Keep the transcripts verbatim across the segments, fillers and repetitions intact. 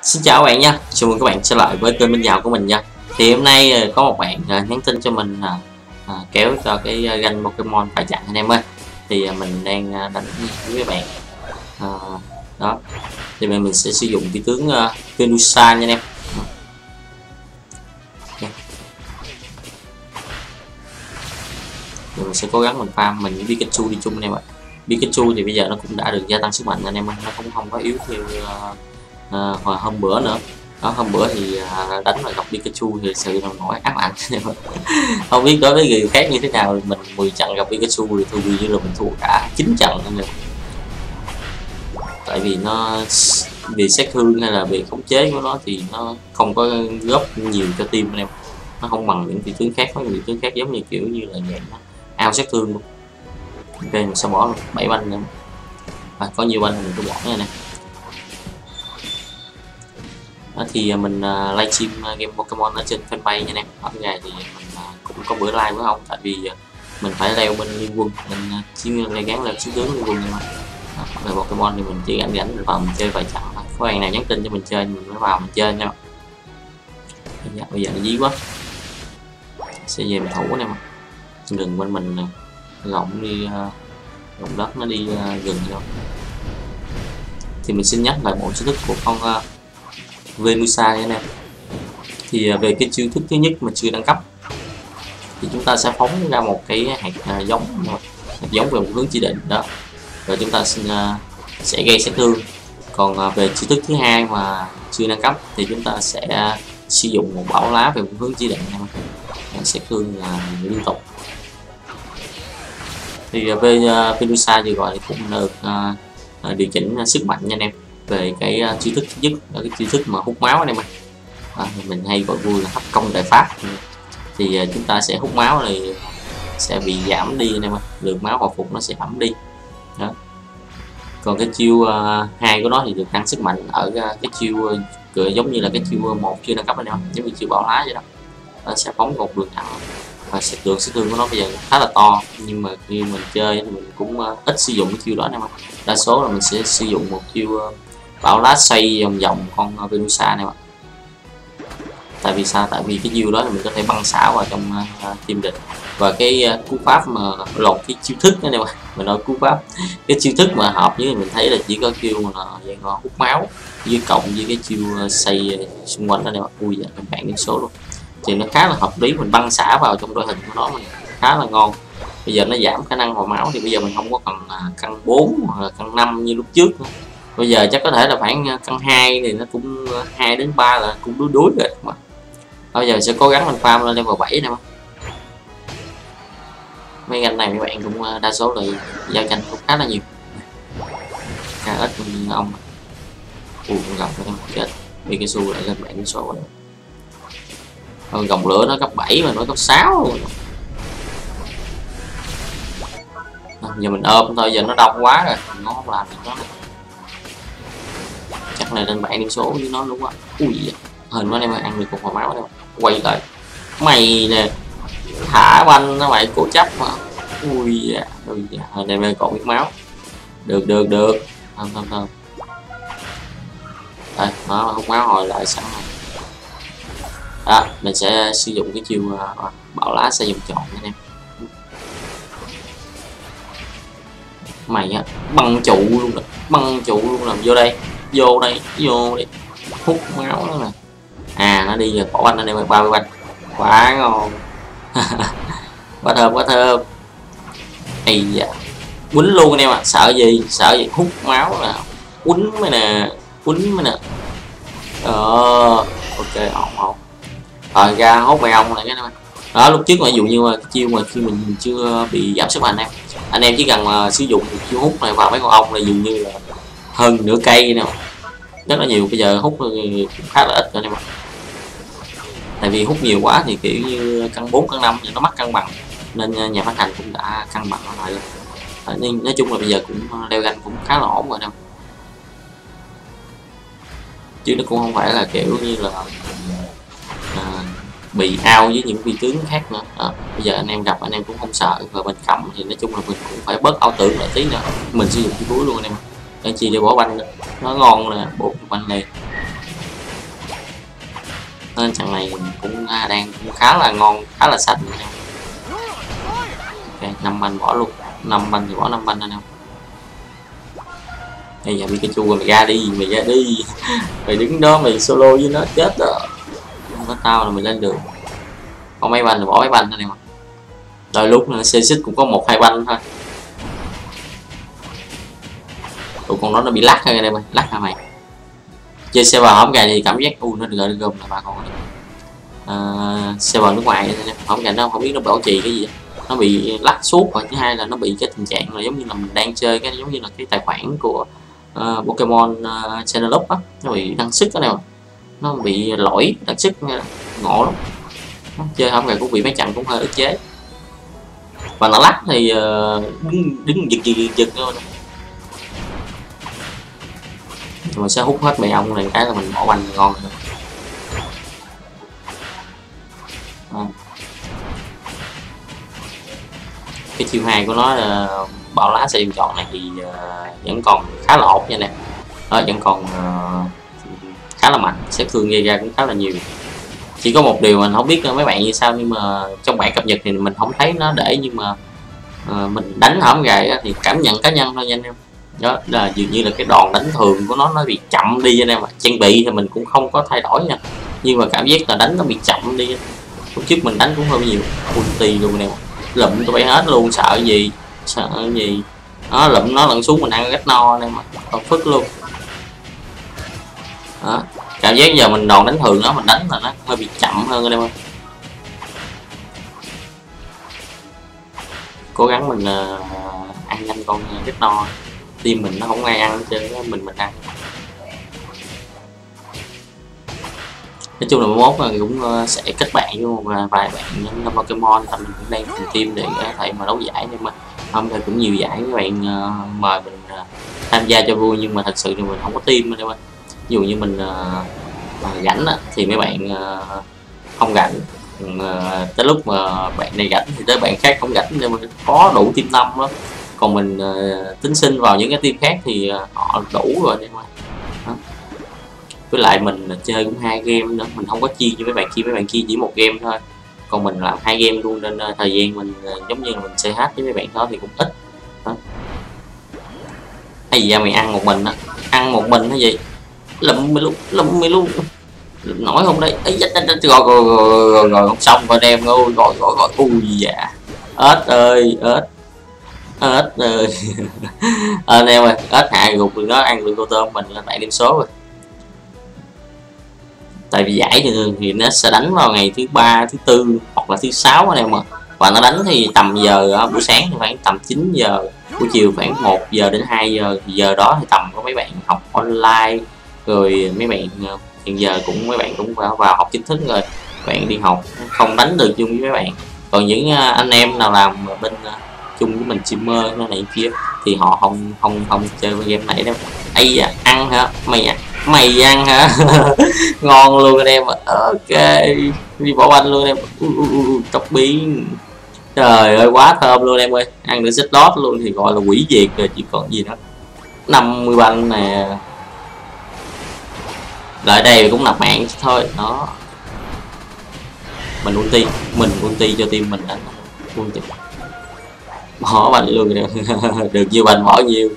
Xin chào các bạn nha, chào mừng các bạn trở lại với kênh Minh Dạo của mình nha. Thì hôm nay có một bạn nhắn tin cho mình à, kéo cho cái ganh Pokemon phải chặn anh em ơi. Thì mình đang đánh với các bạn à, đó. Thì mình sẽ sử dụng cái tướng uh, Venusa nha anh em. Okay. Thì mình sẽ cố gắng mình farm mình với Pikachu đi chung anh em ạ. Pikachu thì bây giờ nó cũng đã được gia tăng sức mạnh anh em ơi, nó cũng không có yếu như uh, uh, hồi hôm bữa nữa. Đó, hôm bữa thì uh, đánh mà gặp Pikachu thì sự là nổi ám ảnh. Không biết đối với người khác như thế nào, mình mười trận gặp Pikachu thì tôi như là mình thua cả chín trận nữa. Tại vì nó vì sát thương hay là về khống chế của nó thì nó không có góp nhiều cho team anh em, nó không bằng những vị tướng khác. Có những tướng khác giống như kiểu như là dạng nó ao sát thương luôn. Ok, mình sẽ bỏ bảy banh nữa. À, có nhiều banh mình cứ bỏ nha nè. Đó, thì mình uh, livestream uh, game Pokemon ở trên fanpage nha em. Ở ngày thì mình uh, cũng có bữa live với ông, tại vì uh, mình phải leo bên liên quân, mình uh, chỉ gắn leo chiến tướng liên quân nhưng mà về Pokemon thì mình chỉ gắn gắn vào mình chơi vài trận thôi. Có bạn nào nhắn tin cho mình chơi mình mới vào mình chơi nha. Dạ, bây giờ nó dí quá, sẽ về mình thủ nè mà rừng bên mình nè, rộng đi uh, rộng đất nó đi uh, rừng vô. Thì mình xin nhắc lại bộ chiêu thức của con uh, Venusa nha anh em. Thì uh, về cái chiêu thức thứ nhất mà chưa đẳng cấp thì chúng ta sẽ phóng ra một cái hạt uh, giống hạt giống về một hướng chỉ định đó, rồi chúng ta xin, uh, sẽ gây sát thương. Còn uh, về chiêu thức thứ hai mà chưa nâng cấp thì chúng ta sẽ uh, sử dụng một bão lá về một hướng chỉ định em, sát thương uh, liên tục. Thì uh, về uh, Venusa vừa gọi cũng được uh, điều chỉnh uh, sức mạnh nha anh em. Về cái uh, chiêu thức thứ nhất là cái chiêu thức mà hút máu anh em ơi. À, mình hay gọi vui là hấp công đại pháp. Thì uh, chúng ta sẽ hút máu thì sẽ bị giảm đi anh em ơi, lượng máu hồi phục nó sẽ giảm đi đó. Còn cái chiêu uh, hai của nó thì được tăng sức mạnh ở uh, cái chiêu uh, giống như là cái chiêu một chưa nâng cấp anh em, giống như chiêu bão lá vậy đó. Nó sẽ phóng một đường thẳng và sẽ lượng sức thương của nó bây giờ khá là to, nhưng mà khi mình chơi thì mình cũng uh, ít sử dụng cái chiêu đó anh em ơi. Đa số là mình sẽ sử dụng một chiêu uh, bão lá xoay vòng vòng con uh, Venusa này mà. Tại vì sao? Tại vì cái chiêu đó thì mình có thể băng xả vào trong uh, team địch. Và cái uh, cú pháp mà lột cái chiêu thức đó nè mà mình nói cú pháp cái chiêu thức mà hợp với mình thấy là chỉ có chiêu mà dạng hút máu với cộng với cái chiêu uh, xây uh, xung quanh đó nè. Ui dạ, các bạn đến số luôn thì nó khá là hợp lý, mình băng xả vào trong đội hình của nó mình khá là ngon. Bây giờ nó giảm khả năng hồi máu thì bây giờ mình không có cần uh, cân bốn hoặc là cân năm như lúc trước nữa. Bây giờ chắc có thể là khoảng uh, cân hai thì nó cũng uh, hai đến ba là cũng đối đối rồi mà. Bây giờ sẽ cố gắng mình farm lên level bảy nè mà. Mấy ganh này mấy bạn cũng đa số là giao tranh cũng khá là nhiều. Khá ít ông. Ui, con gặp nó chết. Pikachu lại lên bảy số rồi. Thôi gồng lửa nó cấp bảy mà nó cấp sáu luôn. À, giờ mình ôm thôi, giờ nó đông quá rồi, nó không làm được nó này. Chắc là lên bảy số với nó đúng quá. Ui dạ. Hình nó đem ăn được cục hồi máu đâu. Quay lại. Mày nè. Thả banh nó mày cố chấp mà. Ui dạ, ui dạ, hồi này mình còn biết máu. Được được được. Không không không. Đây, nó hút máu hồi lại sẵn rồi. Đó, mình sẽ sử dụng cái chiêu uh, bão lá xây vòng tròn anh em. Mày á, băng trụ luôn rồi, băng trụ luôn, làm vô đây, vô đây, vô đây. Hút máu đó nè. À, nó đi rồi, bỏ banh anh em ơi, ba mươi banh. Quá ngon. Quá thơm, quá thơm. Ây da, quýnh luôn anh em ạ. À. Sợ gì, sợ gì, hút máu nè, quýnh mới nè, quýnh mới nè. Ờ, ok, ổn ổn. Rồi ra hốt mày ông này cái này. Đó, lúc trước mà ví dụ như mà cái chiêu mà khi mình chưa bị giảm sức mạnh anh em, anh em chỉ cần mà sử dụng chiêu hút này vào mấy con ong là dường như là hơn nửa cây nè, rất là nhiều. Bây giờ hút cũng khá là ít rồi anh em ạ. Tại vì hút nhiều quá thì kiểu như cân bốn cân năm thì nó mất cân bằng, nên nhà phát hành cũng đã cân bằng lại rồi. Nên nói chung là bây giờ cũng leo ganh cũng khá là ổn rồi đâu, chứ nó cũng không phải là kiểu như là à, bị ao với những vị tướng khác nữa. À, bây giờ anh em gặp anh em cũng không sợ, và bên cấm thì nói chung là mình cũng phải bớt ảo tưởng lại tí nữa. Mình sử dụng cái túi luôn anh em, để chi để bỏ banh nữa. Nó ngon nè, bốn banh này nên trận này cũng đang cũng khá là ngon, khá là xanh. Ok, năm banh bỏ luôn, năm banh thì bỏ năm banh anh em. Bây giờ Pikachu rồi, mày ra đi, mày ra đi. Mày đứng đó mày solo với nó chết rồi. Không có tao là mày lên được. Có mấy banh thì bỏ mấy banh anh em ạ. Đôi lúc nó xê xích cũng có một hai banh thôi. Tụi con đó nó bị lắc thôi anh em ơi, lắc hả mày. Chơi server hổng gà thì cảm giác u nó được gom là ba con này. À, server nước ngoài hổng gà nó không biết nó bảo trì cái gì, nó bị lắc suốt. Và thứ hai là nó bị cái tình trạng là giống như là mình đang chơi cái giống như là cái tài khoản của uh, Pokemon uh, Channel Up á, nó bị đăng sức đó nè, nó bị lỗi đăng sức ngộ lắm. Chơi hổng gà cũng bị mấy trận cũng hơi ức chế, và nó lắc thì uh, đứng đứng giật giật giật luôn. Mình sẽ hút hết mẹ ông này cái là mình bỏ banh ngon rồi. À. Cái chiêu hai của nó uh, bảo lá xe chọn này thì uh, vẫn còn khá là ổn nha nè, nó vẫn còn uh, khá là mạnh, sẽ thương gây ra cũng khá là nhiều. Chỉ có một điều mình không biết mấy bạn như sao, nhưng mà trong bản cập nhật thì mình không thấy nó để, nhưng mà uh, mình đánh hổng gài thì cảm nhận cá nhân thôi nha anh em. Đó là dường như là cái đòn đánh thường của nó nó bị chậm đi anh em ạ. Trang bị thì mình cũng không có thay đổi nha, nhưng mà cảm giác là đánh nó bị chậm đi. Lúc trước mình đánh cũng hơi nhiều ulti luôn nè, lụm tụi bay hết luôn, sợ gì sợ gì nó lụm nó lặn xuống mình ăn rất no anh em ạ, còn phức luôn. Đó, cảm giác giờ mình đòn đánh thường nó mình đánh là nó hơi bị chậm hơn anh em ơi. Cố gắng mình uh, ăn nhanh con rất no, team mình nó không ai ăn chứ mình mình ăn. Nói chung là mốt là cũng sẽ kết bạn với một vài bạn những Pokemon, tại mình cũng đang tìm team để có thể mà đấu giải, nhưng mà không thì cũng nhiều giải các bạn uh, mời mình uh, tham gia cho vui, nhưng mà thật sự thì mình không có team anh em ơi. Ví dụ như mình uh, rảnh thì mấy bạn uh, không rảnh, uh, tới lúc mà bạn này rảnh thì tới bạn khác không rảnh, nên mình có đủ team năm đó. Còn mình uh, tính xin vào những cái team khác thì uh, họ đủ rồi anh em ơi. Với lại mình chơi cũng hai game nữa, mình không có chia cho mấy bạn kia, mấy bạn kia chỉ một game thôi, còn mình làm hai game luôn, nên uh, thời gian mình uh, giống như là mình xê hát với mấy bạn đó thì cũng ít đó. Hay gì ra mày ăn một mình á, ăn một mình hay gì lụm mày luôn, lụm mày luôn nổi không đây ấy, rồi rồi rồi rồi rồi không xong rồi đem ơi, rồi rồi rồi ui dạ ếch ơi ếch ếch ơi. Anh em ơi, ếch hạ gục nó ăn được cô tôm mình là tại điểm số rồi. Tại vì giải thì, thì nó sẽ đánh vào ngày thứ ba, thứ tư hoặc là thứ sáu anh em mà, và nó đánh thì tầm giờ buổi sáng thì khoảng tầm chín giờ, buổi chiều khoảng một giờ đến hai giờ, thì giờ đó thì tầm có mấy bạn học online rồi, mấy bạn hiện giờ cũng mấy bạn cũng vào, vào học chính thức rồi, bạn đi học không đánh được chung với mấy bạn. Còn những anh em nào làm bên chung với mình streamer này kia thì họ không không không chơi game này đâu. Ấy da, ăn hả mày, mày ăn hả? Ngon luôn anh em. Ok, đi bỏ banh luôn em. Tóc biến, trời ơi quá thơm luôn em ơi, ăn được xích lót luôn thì gọi là quỷ diệt rồi, chỉ còn gì nữa. Năm mươi banh nè, lại đây cũng nạp mạng thôi đó. Mình ulti, mình ulti cho team mình đánh ulti. Bỏ banh luôn nè. Được nhiêu banh bỏ nhiêu.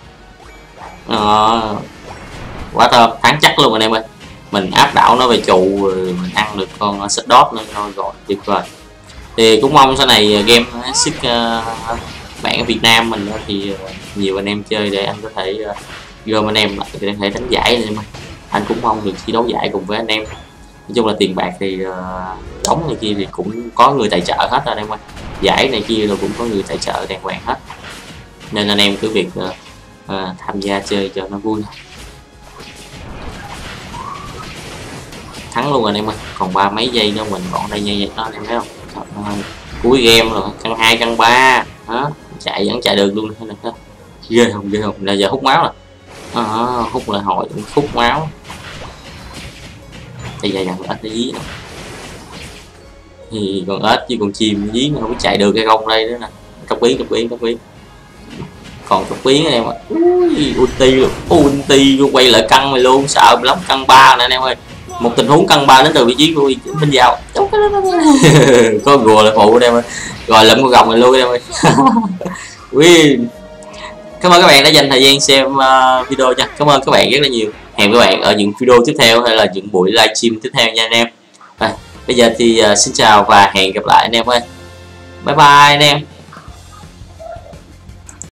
Đó. Quá thơm, thắng chắc luôn anh em ơi. Mình áp đảo nó về trụ rồi mình ăn được con xích đót nữa thôi, rồi tuyệt vời. Thì cũng mong sau này game xích uh, bạn ở Việt Nam mình thì uh, nhiều anh em chơi để anh có thể uh, gom anh em lại để có thể đánh giải anh em ơi. Anh cũng mong được thi đấu giải cùng với anh em. Nói chung là tiền bạc thì uh, đóng này kia thì cũng có người tài trợ hết rồi anh em ơi. Giải này kia rồi cũng có người tài trợ đàng hoàng hết, nên anh em cứ việc uh, uh, tham gia chơi cho nó vui. Thắng luôn anh em ơi, còn ba mấy giây nữa mình còn đây như vậy đó anh em thấy không? Trời, cuối game rồi, căn hai căn ba đó, chạy vẫn chạy được luôn. Ghê không, ghê không, là giờ hút máu rồi. À, hút lại hồi hút máu. Bây giờ dàn ếch nó dí nè, thì còn ếch chứ còn chim dí nó không chạy được cái công đây nữa nè. Cấp biến, cấp biến, cấp biến, còn cấp biến anh em ạ. Ulti luôn, ulti luôn, quay lại căng mày luôn, sợ lắm. Căng ba nè anh em ơi, một tình huống cân ba đến từ vị trí của bên vào. Có rùa lại phụ em ơi, rồi lượm con rồng này luôn em ơi. Win. Cảm ơn các bạn đã dành thời gian xem uh, video nha. Cảm ơn các bạn rất là nhiều. Hẹn các bạn ở những video tiếp theo hay là những buổi livestream tiếp theo nha anh em. Rồi, bây giờ thì uh, xin chào và hẹn gặp lại anh em ơi. Bye bye anh em.